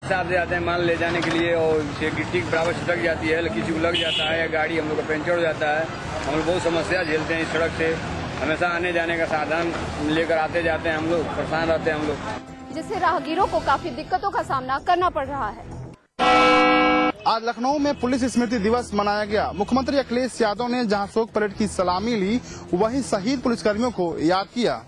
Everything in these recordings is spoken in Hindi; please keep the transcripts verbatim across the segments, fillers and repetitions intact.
साथ जाते हैं माल ले जाने के लिए और गिट्टी बराबर छिटक जाती है, किसी को लग जाता है या गाड़ी हम लोग का पंचर हो जाता है। हम लोग बहुत समस्या झेलते हैं इस सड़क से। हमेशा आने जाने का साधन लेकर आते जाते हैं, हम लोग परेशान रहते हैं हम लोग, जिससे राहगीरों को काफी दिक्कतों का सामना करना पड़ रहा है। आज लखनऊ में पुलिस स्मृति दिवस मनाया गया। मुख्यमंत्री अखिलेश यादव ने जहां शोक परेड की सलामी ली, वहीं शहीद पुलिसकर्मियों को याद किया।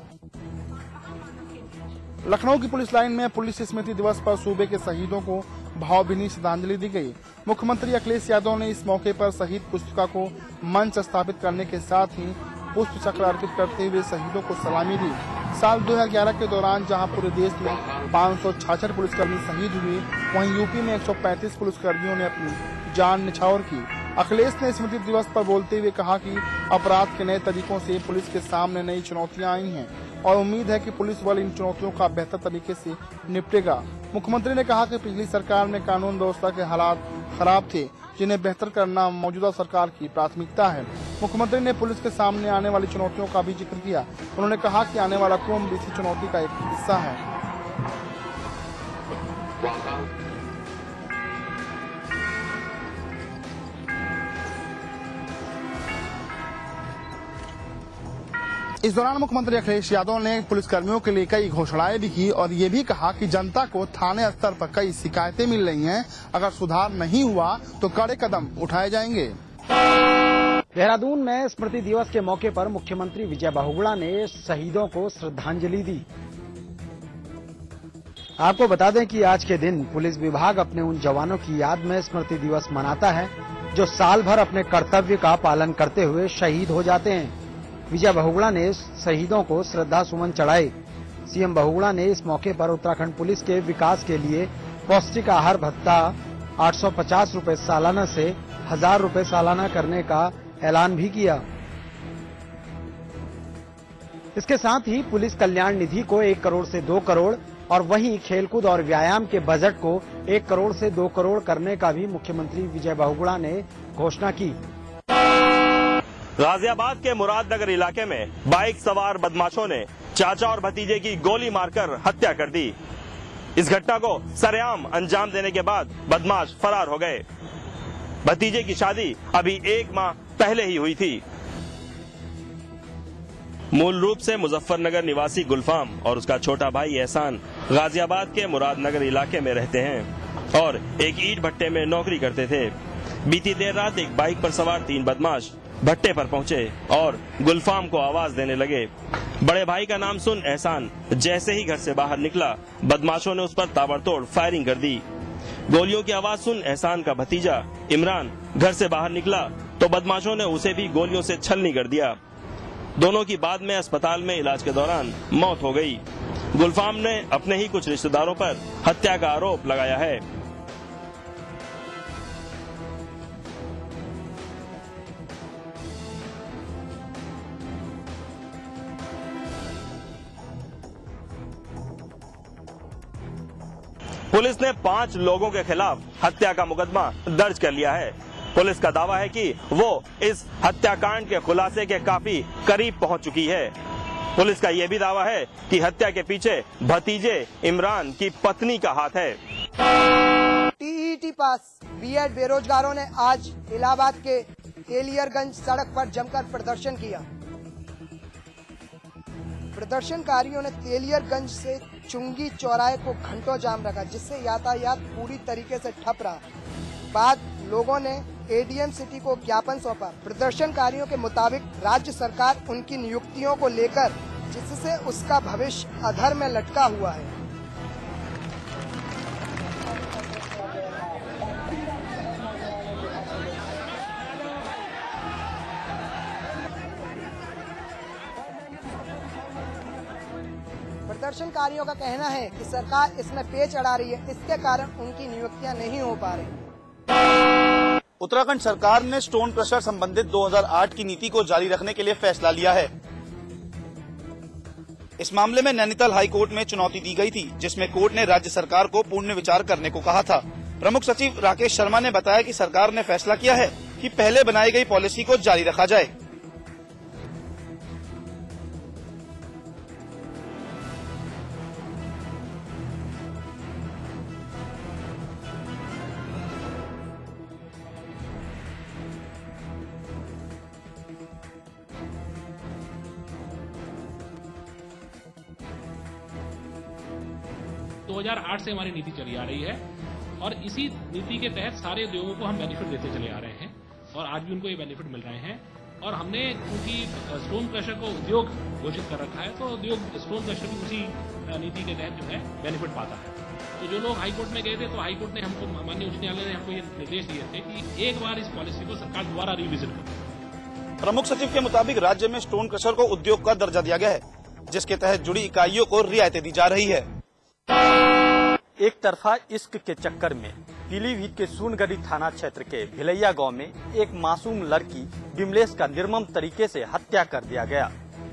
लखनऊ की पुलिस लाइन में पुलिस स्मृति दिवस पर सूबे के शहीदों को भावभीनी श्रद्धांजलि दी गई। मुख्यमंत्री अखिलेश यादव ने इस मौके पर शहीद पुस्तिका को मंच स्थापित करने के साथ ही पुष्प चक्र अर्पित करते हुए शहीदों को सलामी दी। साल दो हजार ग्यारह के दौरान जहां पूरे देश में पाँच सौ छियासठ पुलिसकर्मी शहीद हुए, वहीं यूपी में एक सौ पैंतीस पुलिसकर्मियों ने अपनी जान न्यौछावर की। अखिलेश ने स्मृति दिवस पर बोलते हुए कहा कि अपराध के नए तरीकों से पुलिस के सामने नई चुनौतियां आई हैं और उम्मीद है कि पुलिस बल इन चुनौतियों का बेहतर तरीके से निपटेगा। मुख्यमंत्री ने कहा कि पिछली सरकार में कानून व्यवस्था के हालात खराब थे, जिन्हें बेहतर करना मौजूदा सरकार की प्राथमिकता है। मुख्यमंत्री ने पुलिस के सामने आने वाली चुनौतियों का भी जिक्र किया। उन्होंने कहा कि आने वाला कुंभ इसी चुनौती का एक हिस्सा है। इस दौरान मुख्यमंत्री अखिलेश यादव ने पुलिसकर्मियों के लिए कई घोषणाएं भी की और ये भी कहा कि जनता को थाने स्तर पर कई शिकायतें मिल रही हैं, अगर सुधार नहीं हुआ तो कड़े कदम उठाए जाएंगे। देहरादून में स्मृति दिवस के मौके पर मुख्यमंत्री विजय बहुगुणा ने शहीदों को श्रद्धांजलि दी। आपको बता दें कि आज के दिन पुलिस विभाग अपने उन जवानों की याद में स्मृति दिवस मनाता है जो साल भर अपने कर्तव्य का पालन करते हुए शहीद हो जाते हैं। विजय बहुगुणा ने शहीदों को श्रद्धा सुमन चढ़ाए। सीएम बहुगुणा ने इस मौके पर उत्तराखंड पुलिस के विकास के लिए पौष्टिक आहार भत्ता आठ सौ पचास रूपये सालाना से हजार रूपये सालाना करने का ऐलान भी किया। इसके साथ ही पुलिस कल्याण निधि को एक करोड़ से दो करोड़ और वहीं खेलकूद और व्यायाम के बजट को एक करोड़ से दो करोड़ करने का भी मुख्यमंत्री विजय बहुगुणा ने घोषणा की। गाजियाबाद के मुरादनगर इलाके में बाइक सवार बदमाशों ने चाचा और भतीजे की गोली मारकर हत्या कर दी। इस घटना को सरेआम अंजाम देने के बाद बदमाश फरार हो गए। भतीजे की शादी अभी एक माह पहले ही हुई थी। मूल रूप से मुजफ्फरनगर निवासी गुलफाम और उसका छोटा भाई एहसान गाजियाबाद के मुरादनगर इलाके में रहते हैं और एक ईंट भट्टे में नौकरी करते थे। बीती देर रात एक बाइक पर सवार तीन बदमाश भट्टे पर पहुंचे और गुलफाम को आवाज देने लगे। बड़े भाई का नाम सुन एहसान जैसे ही घर से बाहर निकला, बदमाशों ने उस पर ताबड़तोड़ फायरिंग कर दी। गोलियों की आवाज सुन एहसान का भतीजा इमरान घर से बाहर निकला तो बदमाशों ने उसे भी गोलियों से छलनी कर दिया। दोनों की बाद में अस्पताल में इलाज के दौरान मौत हो गई। गुलफाम ने अपने ही कुछ रिश्तेदारों पर हत्या का आरोप लगाया है। पुलिस ने पांच लोगों के खिलाफ हत्या का मुकदमा दर्ज कर लिया है। पुलिस का दावा है कि वो इस हत्याकांड के खुलासे के काफी करीब पहुंच चुकी है। पुलिस का यह भी दावा है कि हत्या के पीछे भतीजे इमरान की पत्नी का हाथ है। टीईटी पास बीएड बेरोजगारों ने आज इलाहाबाद के तेलियरगंज सड़क पर जमकर प्रदर्शन किया। प्रदर्शनकारियों ने तेलियरगंज से चुंगी चौराहे को घंटों जाम रखा, जिससे यातायात पूरी तरीके से ठप रहा। बाद लोगों ने एडीएम सिटी को ज्ञापन सौंपा। प्रदर्शनकारियों के मुताबिक राज्य सरकार उनकी नियुक्तियों को लेकर जिससे उसका भविष्य अधर में लटका हुआ है। प्रदर्शनकारियों का कहना है कि सरकार इसमें पेच अड़ा रही है, इसके कारण उनकी नियुक्तियां नहीं हो पा रही। उत्तराखंड सरकार ने स्टोन क्रशर संबंधित दो हज़ार आठ की नीति को जारी रखने के लिए फैसला लिया है। इस मामले में नैनीताल हाई कोर्ट में चुनौती दी गई थी, जिसमें कोर्ट ने राज्य सरकार को पुनर्विचार करने को कहा था। प्रमुख सचिव राकेश शर्मा ने बताया कि सरकार ने फैसला किया है कि पहले बनाई गई पॉलिसी को जारी रखा जाए। दो हज़ार आठ से हमारी नीति चली आ रही है और इसी नीति के तहत सारे उद्योगों को हम बेनिफिट देते चले आ रहे हैं और आज भी उनको ये बेनिफिट मिल रहे हैं। और हमने क्योंकि स्टोन क्रशर को उद्योग घोषित कर रखा है तो उद्योग स्टोन क्रशर भी उसी नीति के तहत जो है बेनिफिट पाता है। तो जो लोग हाईकोर्ट में गए थे तो हाईकोर्ट ने हमको, माननीय उच्च न्यायालय ने हमको ये निर्देश दिए थे कि एक बार इस पॉलिसी को सरकार दोबारा रिविजन करे। प्रमुख सचिव के मुताबिक राज्य में स्टोन क्रशर को उद्योग का दर्जा दिया गया है, जिसके तहत जुड़ी इकाइयों को रियायतें दी जा रही है। एक तरफा इश्क के चक्कर में पीलीभीत के सोनगढ़ी थाना क्षेत्र के भिलैया गांव में एक मासूम लड़की विमलेश का निर्मम तरीके से हत्या कर दिया गया।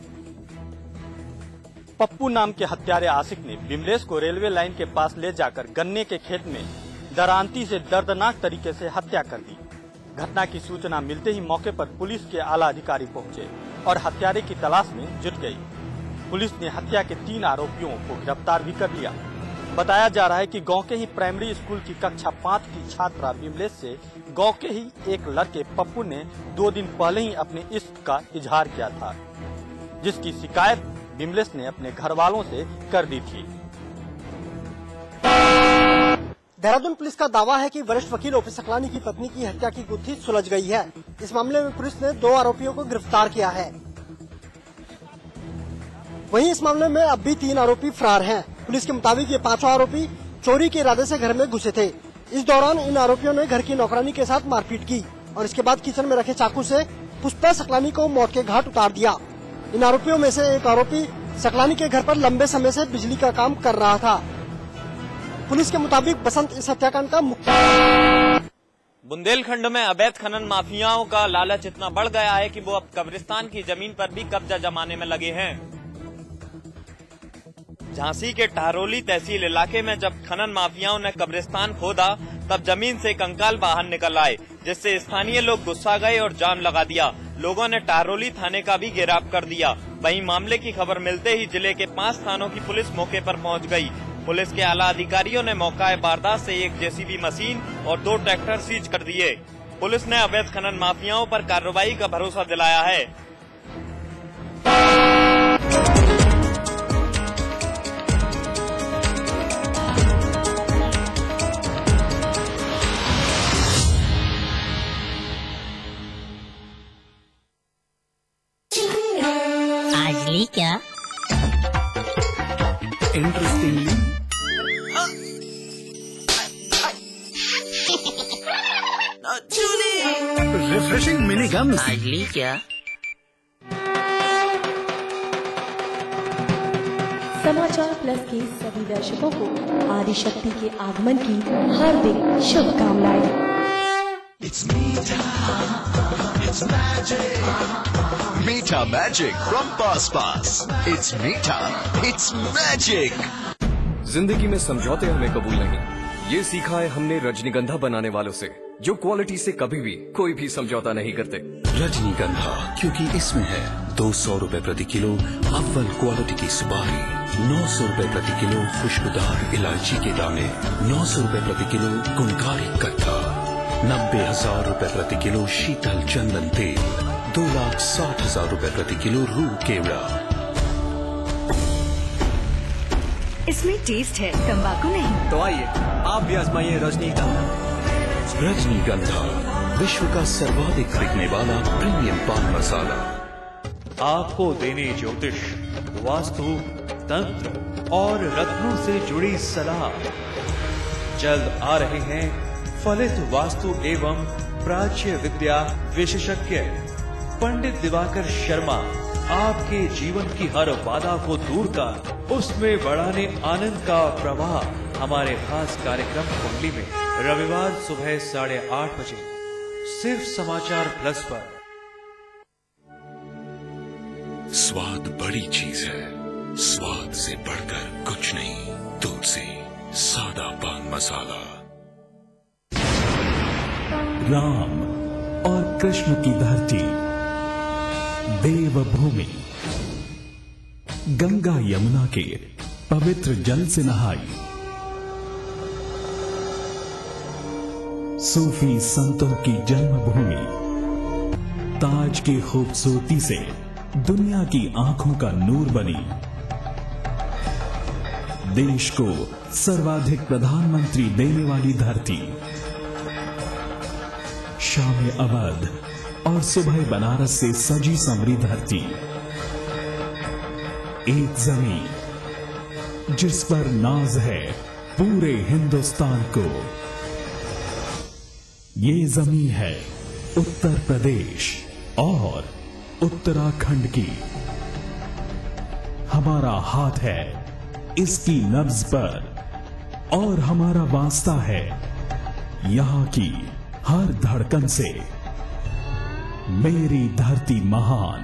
पप्पू नाम के हत्यारे आशिक ने विमलेश को रेलवे लाइन के पास ले जाकर गन्ने के खेत में दरांती से दर्दनाक तरीके से हत्या कर दी। घटना की सूचना मिलते ही मौके पर पुलिस के आला अधिकारी पहुंचे और हत्यारे की तलाश में जुट गई। पुलिस ने हत्या के तीन आरोपियों को गिरफ्तार भी कर लिया। बताया जा रहा है कि गांव के ही प्राइमरी स्कूल की कक्षा पाँच की छात्रा विमलेश से गांव के ही एक लड़के पप्पू ने दो दिन पहले ही अपने इश्क का इजहार किया था, जिसकी शिकायत विमलेश ने अपने घर वालों से कर दी थी। देहरादून पुलिस का दावा है कि वरिष्ठ वकील ओपी सकलानी की पत्नी की हत्या की गुत्थी सुलझ गई है। इस मामले में पुलिस ने दो आरोपियों को गिरफ्तार किया है। वहीं इस मामले में अब भी तीन आरोपी फरार हैं। पुलिस के मुताबिक ये पांचों आरोपी चोरी के इरादे से घर में घुसे थे। इस दौरान इन आरोपियों ने घर की नौकरानी के साथ मारपीट की और इसके बाद किचन में रखे चाकू से पुष्पा सकलानी को मौत के घाट उतार दिया। इन आरोपियों में से एक आरोपी सकलानी के घर पर लंबे समय से बिजली का काम कर रहा था। पुलिस के मुताबिक बसंत इस हत्याकांड का मुख्य। बुंदेलखंड में अवैध खनन माफियाओं का लालच इतना बढ़ गया है कि वो अब कब्रिस्तान की जमीन पर भी कब्जा जमाने में लगे हैं। झांसी के टारोली तहसील इलाके में जब खनन माफियाओं ने कब्रिस्तान खोदा तब जमीन से कंकाल बाहर निकल आए, जिससे स्थानीय लोग गुस्सा गए और जाम लगा दिया। लोगों ने टारोली थाने का भी घेराव कर दिया। वहीं मामले की खबर मिलते ही जिले के पांच थानों की पुलिस मौके पर पहुंच गई। पुलिस के आला अधिकारियों ने मौका वारदात से एक जेसीबी मशीन और दो ट्रैक्टर सीज कर दिए। पुलिस ने अवैध खनन माफियाओं पर कार्रवाई का भरोसा दिलाया है। क्या इंटरेस्टिंगली रिफ्रेशिंग मिनी गम आजली क्या समाचार प्लस के सभी दर्शकों को आदिशक्ति के आगमन की हार्दिक शुभकामनाएं। It's Meeta, it's magic. Meeta magic from Pass Pass. It's Meeta, it's magic. जिंदगी में समझौते हमें कबूल नहीं, ये सीखा है हमने रजनीगंधा बनाने वालों से, जो क्वालिटी से कभी भी कोई भी समझौता नहीं करते। रजनीगंधा, क्योंकि इसमें है दो सौ रूपए प्रति किलो अव्वल क्वालिटी की सुपारी, नौ सौ रूपए प्रति किलो खुशबूदार इलायची के दाने, नौ सौ रूपए प्रति किलो गुणकारी कट्टा, नब्बे हजार रूपए प्रति किलो शीतल चंदन तेल, दो लाख साठ हजार रूपए प्रति किलो रूह केवड़ा। इसमें टेस्ट है, तंबाकू नहीं। तो आइए आप भी आजमाइए रजनीगंधा। रजनीगंधा, विश्व का सर्वाधिक बिकने वाला प्रीमियम पान मसाला। आपको देने ज्योतिष, वास्तु, तंत्र और रत्नों से जुड़ी सलाह। जल्द आ रहे हैं फलित वास्तु एवं प्राच्य विद्या विशेषज्ञ पंडित दिवाकर शर्मा। आपके जीवन की हर बाधा को दूर कर उसमें बढ़ाने आनंद का प्रवाह हमारे खास कार्यक्रम कुंडली में रविवार सुबह साढ़े आठ बजे सिर्फ समाचार प्लस पर। स्वाद बड़ी चीज है, स्वाद से बढ़कर कुछ नहीं। तुलसी सादा पान मसाला। राम और कृष्ण की धरती देवभूमि, गंगा यमुना के पवित्र जल से नहाई, सूफी संतों की जन्मभूमि, ताज की खूबसूरती से दुनिया की आंखों का नूर बनी, देश को सर्वाधिक प्रधानमंत्री देने वाली धरती, शाम अवध और सुबह बनारस से सजी संवरी धरती, एक जमीन जिस पर नाज है पूरे हिंदुस्तान को। ये जमीन है उत्तर प्रदेश और उत्तराखंड की। हमारा हाथ है इसकी नब्ज पर और हमारा वास्ता है यहां की हर धड़कन से। मेरी धरती महान।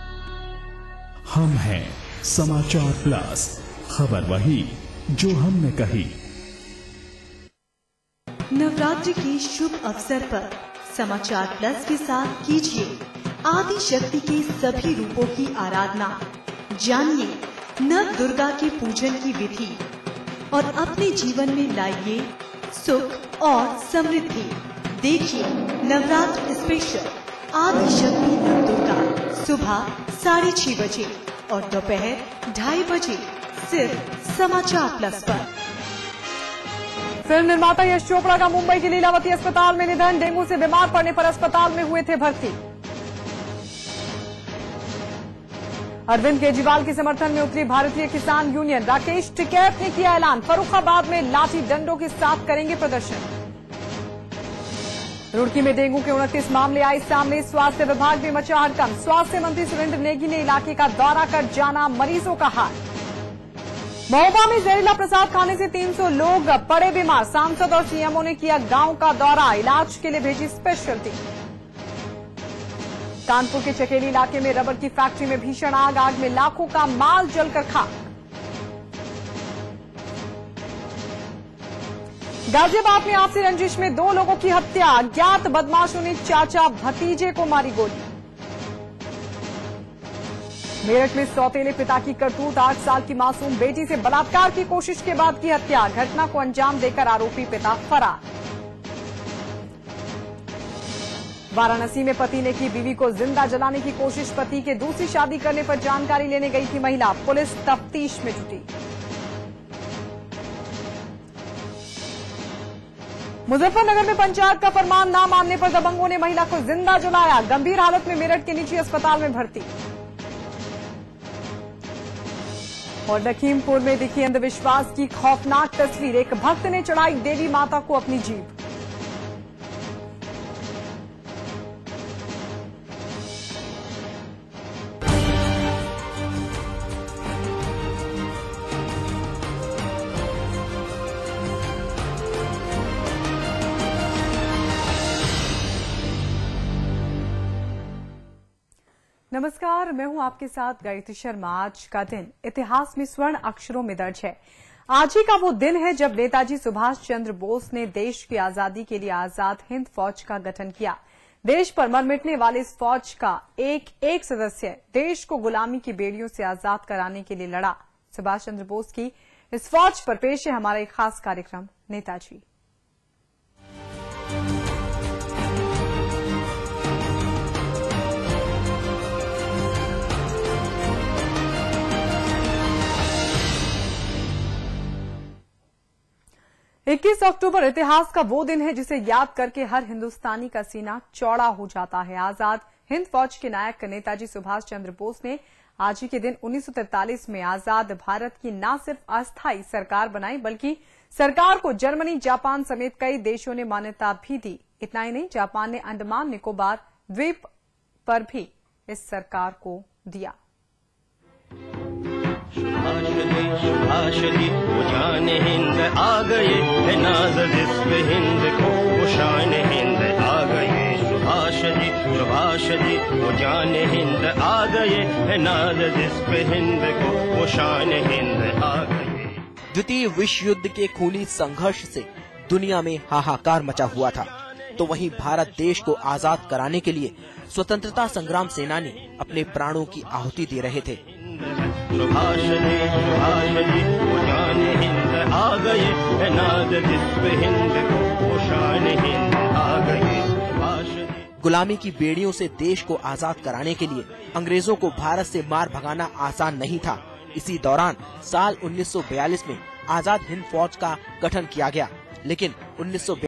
हम हैं समाचार प्लस, खबर वही जो हमने कही। नवरात्रि के शुभ अवसर पर समाचार प्लस के साथ कीजिए आदि शक्ति के सभी रूपों की आराधना। जानिए नव दुर्गा के पूजन की विधि और अपने जीवन में लाइए सुख और समृद्धि। देखिए नवरात्र स्पेशल आदि शक्ति नव दुर्गा सुबह साढ़े छह बजे और दोपहर ढाई बजे सिर्फ समाचार प्लस पर। फिल्म निर्माता यश चोपड़ा का मुंबई के लीलावती अस्पताल में निधन। डेंगू से बीमार पड़ने पर अस्पताल में हुए थे भर्ती। अरविंद केजरीवाल के समर्थन में उतरी भारतीय किसान यूनियन। राकेश टिकैत ने किया ऐलान, फर्रुखाबाद में लाठी डंडों के साथ करेंगे प्रदर्शन। रुड़की में डेंगू के उनतीस मामले आए सामने। स्वास्थ्य विभाग में मचा हड़कंप। स्वास्थ्य मंत्री सुरेंद्र नेगी ने इलाके का दौरा कर जाना मरीजों का हाल। महोबा में जहरीला प्रसाद खाने से तीन सौ लोग पड़े बीमार। सांसद और सीएमओ ने किया गांव का दौरा, इलाज के लिए भेजी स्पेशल टीम। कानपुर के चकेली इलाके में रबर की फैक्ट्री में भीषण आग। आग में लाखों का माल जलकर खाक। गाजियाबाद में आपसी रंजिश में दो लोगों की हत्या। अज्ञात बदमाशों ने चाचा भतीजे को मारी गोली। मेरठ में सौतेले पिता की करतूत। आठ साल की मासूम बेटी से बलात्कार की कोशिश के बाद की हत्या। घटना को अंजाम देकर आरोपी पिता फरार। वाराणसी में पति ने की बीवी को जिंदा जलाने की कोशिश। पति के दूसरी शादी करने पर जानकारी लेने गई थी महिला। पुलिस तफ्तीश में जुटी। मुजफ्फरनगर में पंचायत का फरमान ना मानने पर दबंगों ने महिला को जिंदा जलाया। गंभीर हालत में मेरठ के निजी अस्पताल में भर्ती। और लखीमपुर में दिखी अंधविश्वास की खौफनाक तस्वीर। एक भक्त ने चढ़ाई देवी माता को अपनी जीभ। नमस्कार, मैं हूं आपके साथ गायत्री शर्मा। आज का दिन इतिहास में स्वर्ण अक्षरों में दर्ज है। आज ही का वो दिन है जब नेताजी सुभाष चंद्र बोस ने देश की आजादी के लिए आजाद हिंद फौज का गठन किया। देश पर मर मिटने वाले इस फौज का एक एक सदस्य देश को गुलामी की बेड़ियों से आजाद कराने के लिए लड़ा। सुभाष चंद्र बोस की इस फौज पर पेश है हमारा एक खास कार्यक्रम नेताजी। इक्कीस अक्टूबर इतिहास का वो दिन है जिसे याद करके हर हिंदुस्तानी का सीना चौड़ा हो जाता है। आजाद हिंद फौज के नायक नेताजी सुभाष चंद्र बोस ने आज ही के दिन उन्नीस सौ तैंतालीस में आजाद भारत की न सिर्फ अस्थायी सरकार बनाई बल्कि सरकार को जर्मनी, जापान समेत कई देशों ने मान्यता भी दी। इतना ही नहीं, जापान ने अंडमान निकोबार द्वीप पर भी इस सरकार को दिया। सुभाष जी वो जान हिंद आ गए है नाज जिस्म हिंद को वो शान हिंद आ गए। सुभाष जी सुभाष जी वो जान हिंद आ गए है नाज जिस्म हिंद को वो शान हिंद आ गए। द्वितीय विश्व युद्ध के खूनी संघर्ष से दुनिया में हाहाकार मचा हुआ था, तो वहीं भारत देश को आजाद कराने के लिए स्वतंत्रता संग्राम सेनानी अपने प्राणों की आहुति दे रहे थे। सुभाष जी सुभाष जी वो जान हिंद आ गए है नाज जिस्म हिंद को वो शान हिंद आ गए। सुभाष जी गुलामी की बेड़ियों से देश को आजाद कराने के लिए अंग्रेजों को भारत से मार भगाना आसान नहीं था, इसी दौरान साल उन्नीस सौ बयालीस में आजाद हिंद फौज का गठन किया गया, लेकिन उन्नीस सौ